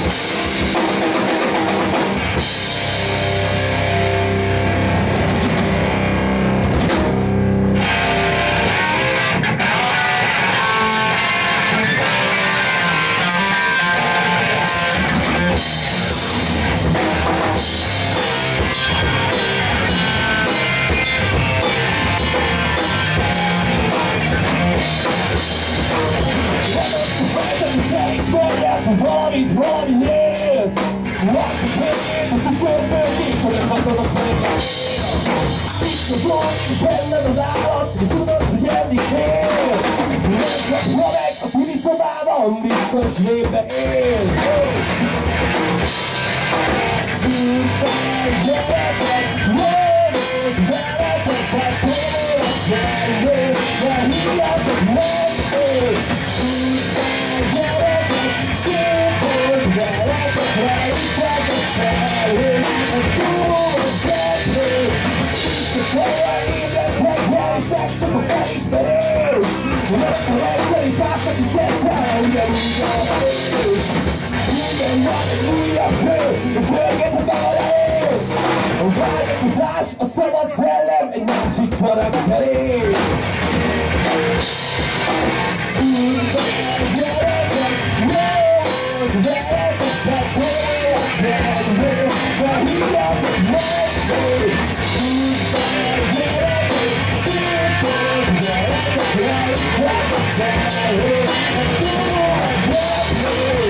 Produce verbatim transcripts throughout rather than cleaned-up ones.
Valamit, valamiért Laksz benned, a tükörből nincs, hogy akadod a pénzt Itt az orr, benned az állat, és tudod, hogy enni kell Nem kapja meg a tini szobában, biztos végbe él Bűnben gyerekek, jönök veletek, mert tényleg gyermek, mert hívjátok meg Bűnben gyerekek, szép veletek, rejtsetek fel, hogy túl kedvő Soha ébredsz meg, és megcsap a felismerés Lassan egyszer is látnak, és leszel, ugyanúgy a fő Minden van egy újabb hő, és hörgethet a leél A vágyakozás, a szabad szellem egy másik karakteré Úrban gyerekek, jövök veletek, mert tényleg kedvő, mert hívjátok meg Úrban gyerekek, szép volt veletek, rejtsetek fel, hogy túl kedvő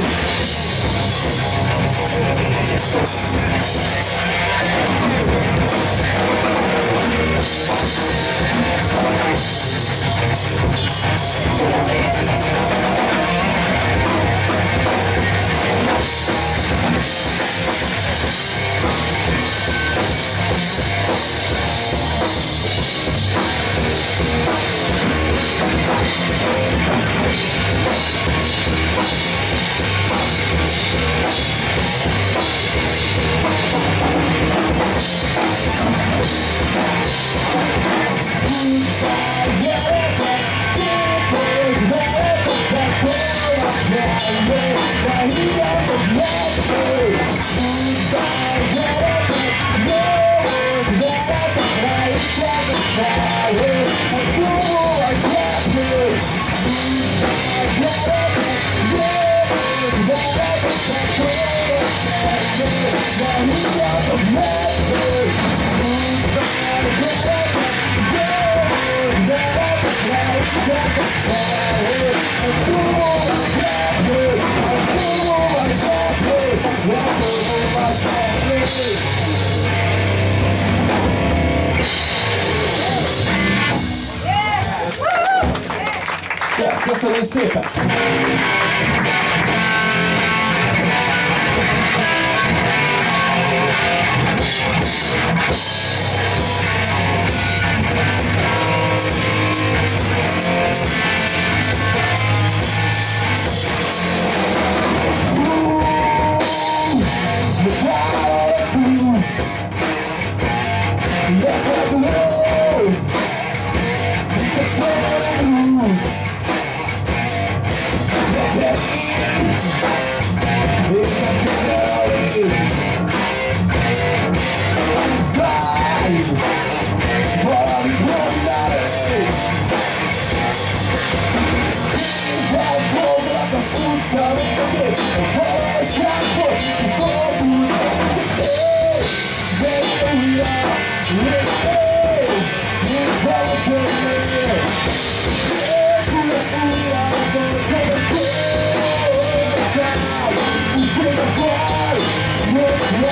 Köszönjük szépen! Valamit mondani Elfoglalak az utca végén A valóságból kifordulnak De újra, és én Mintha most jönnél Épülök újra a dolgok a szólokál Úgyhogy a fal Jött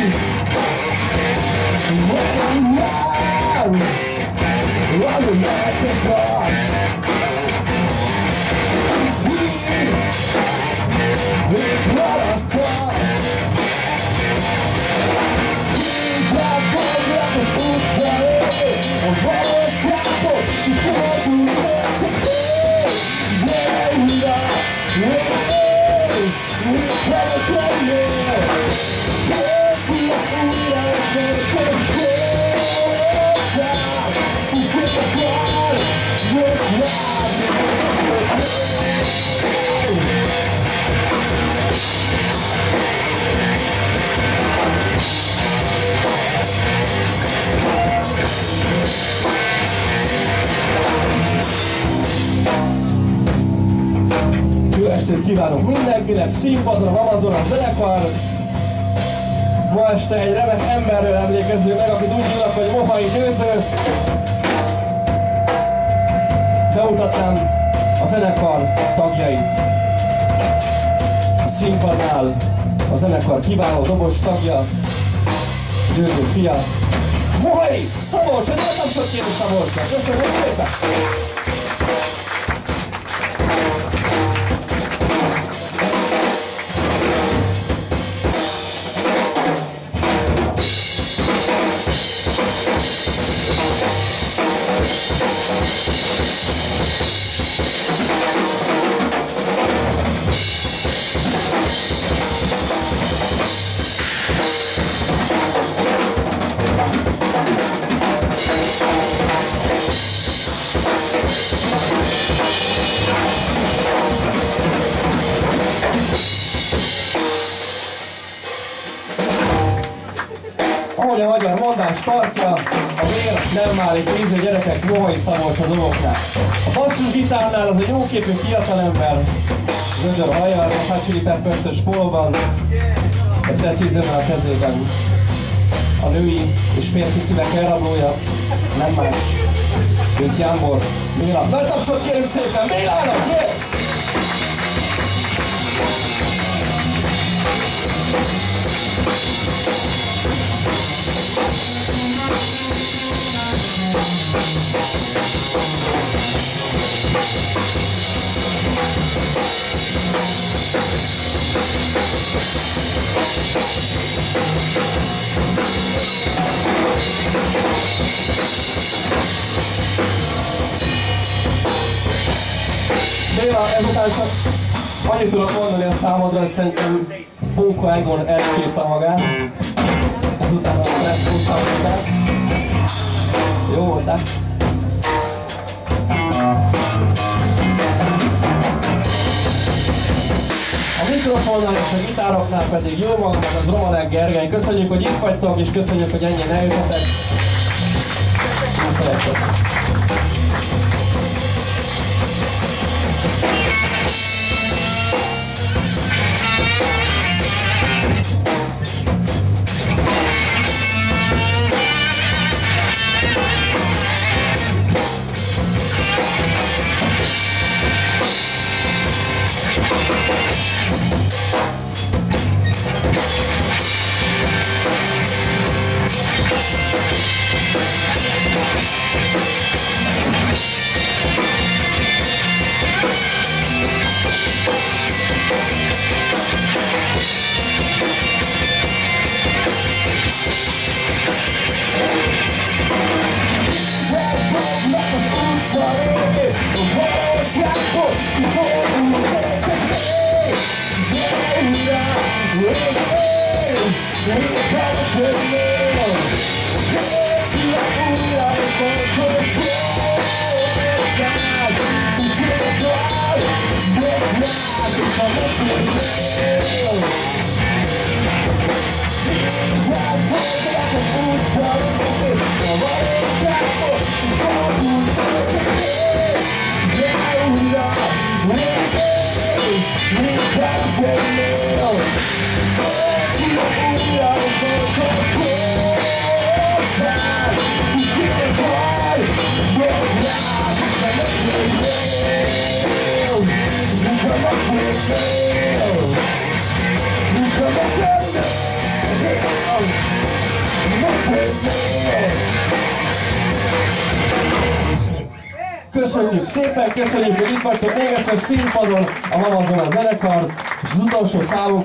rá Jó estét kívánok mindenkinek, színpadon a Amazon zenekar. Ma este egy remek emberről emlékezzünk meg, akit úgy hívnak, hogy Mohai Győző. Bemutatnám a zenekar tagjait. A színpadnál a zenekar kiváló dobos tagja, Győző fia, Mohai Szabolcs, egy nagy tapsot kérünk Szabolcsra. Köszönjük szépen! Ahogy a magyar mondás tartja, a vér nem válik víző, gyerekek, Mohai Szabolcs a doboknál. A basszusgitárnál az egy jóképű fiatalember, zöldör hajjal, a Hot Chili Peppers-ös pólóban, de precízen a kezében. A női és férfi szívek elrablója nem más, mint Jámbor Méla. Nagy tapsot kérünk szépen Mélának, yeah! Béla, ezután csak annyit tudok mondani a számodra, hogy szerintem Póka Egon elkírta magát. Ezután a Fresco számodra. Jó voltál? A mikrofonnál és a gitároknál pedig jó magam, az Romanek Gergely. Köszönjük, hogy itt vagytok, és köszönjük, hogy ennyien eljöttetek. Köszönjük szépen, köszönjük, hogy itt vagytok még egyszer színpadon, a Amazon a zenekar, és az utolsó számunk